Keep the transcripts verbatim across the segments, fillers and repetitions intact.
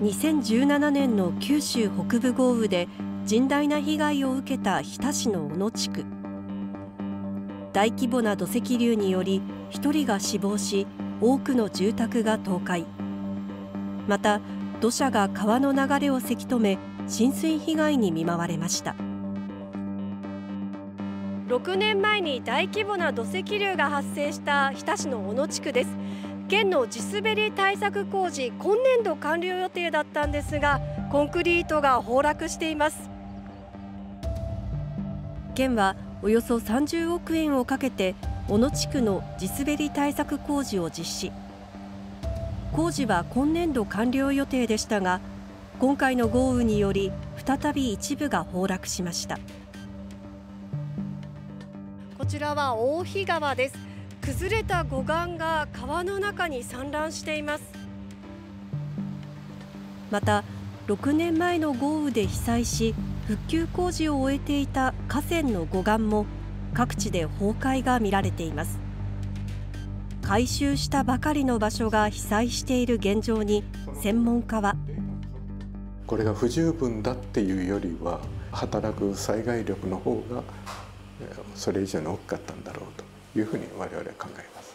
にせんじゅうななねんの九州北部豪雨で甚大な被害を受けた日田市の小野地区。大規模な土石流によりひとりが死亡し、多くの住宅が倒壊。また土砂が川の流れをせき止め、浸水被害に見舞われました。ろくねんまえに大規模な土石流が発生した日田市の小野地区です。県の地滑り対策工事、今年度完了予定だったんですが、コンクリートが崩落しています。県はおよそさんじゅうおくえんをかけて小野地区の地滑り対策工事を実施。工事は今年度完了予定でしたが、今回の豪雨により再び一部が崩落しました。こちらは大肥川です。崩れた護岸が川の中に散乱しています。またろくねんまえの豪雨で被災し、復旧工事を終えていた河川の護岸も各地で崩壊が見られています。改修したばかりの場所が被災している現状に、専門家はこれが不十分だっていうよりは、働く災害力の方がそれ以上に大きかったんだろうというふうに我々は考えます。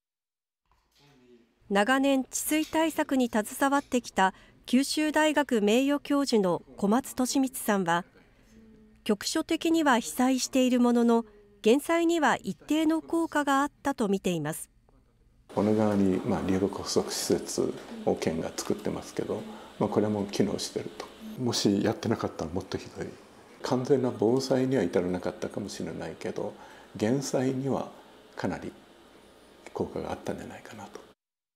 長年治水対策に携わってきた九州大学名誉教授の小松利光さんは、局所的には被災しているものの、減災には一定の効果があったと見ています。 小野川に、まあ、流木捕捉施設を県が作ってますけど、まあ、これも機能していると。もしやってなかったらもっとひどい。完全な防災には至らなかったかもしれないけど、減災にはかなり効果があったんじゃないかなと。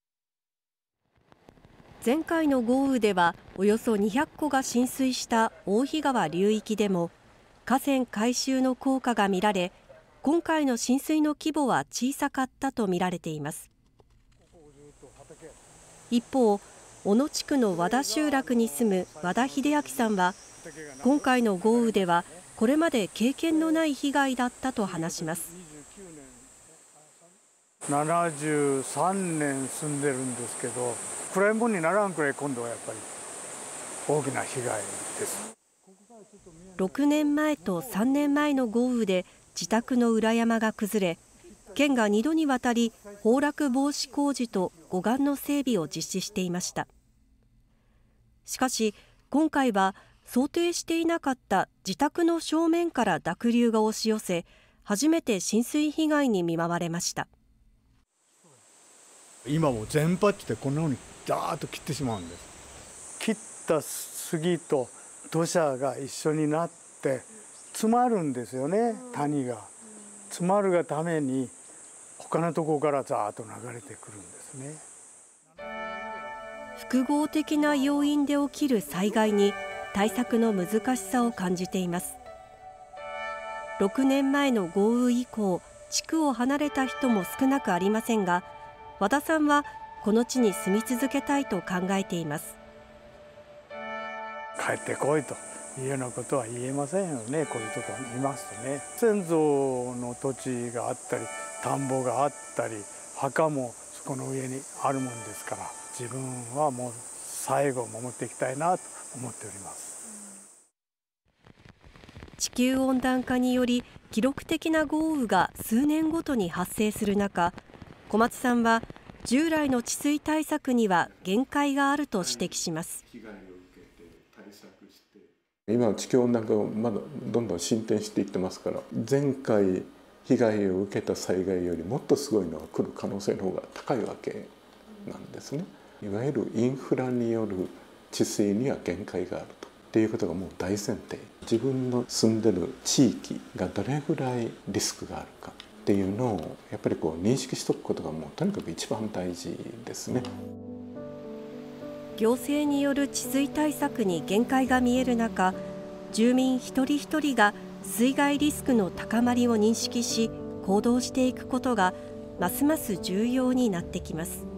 前回の豪雨ではおよそにひゃっこが浸水した大肥川流域でも河川改修の効果が見られ、今回の浸水の規模は小さかったと見られています。一方、小野地区の和田集落に住む和田秀明さんは、今回の豪雨ではこれまで経験のない被害だったと話します。 ななじゅうさんねん住んでるんですけど、暗いもんにならんくらい今度はやっぱり大きな被害です。 ろくねんまえとさんねんまえの豪雨で自宅の裏山が崩れ、県がにどにわたり崩落防止工事と護岸の整備を実施していました。しかし今回は想定していなかった自宅の正面から濁流が押し寄せ、初めて浸水被害に見舞われました。 今も全パッチでこんなふうにダーッと切ってしまうんです。切った杉と土砂が一緒になって詰まるんですよね。谷が詰まるがために他のところからザーッと流れてくるんですね。 複合的な要因で起きる災害に対策の難しさを感じています。ろくねんまえの豪雨以降、地区を離れた人も少なくありませんが、和田さんはこの地に住み続けたいと考えています。 帰ってこいというようなことは言えませんよね。こういうところにいますとね、先祖の土地があったり田んぼがあったり墓もそこの上にあるもんですから、自分はもう最後守っていきたいなと思っております。 地球温暖化により記録的な豪雨が数年ごとに発生する中、小松さんは従来の治水対策には限界があると指摘します。 今の地球温暖化がまだどんどん進展していってますから、前回被害を受けた災害よりもっとすごいのが来る可能性の方が高いわけなんですね。いわゆるインフラによる治水には限界があるとっていうことがもう大前提。自分の住んでる地域がどれぐらいリスクがあるかっていうのをやっぱりこう認識しておくことがもうとにかく一番大事ですね。 行政による治水対策に限界が見える中、住民一人一人が水害リスクの高まりを認識し行動していくことがますます重要になってきます。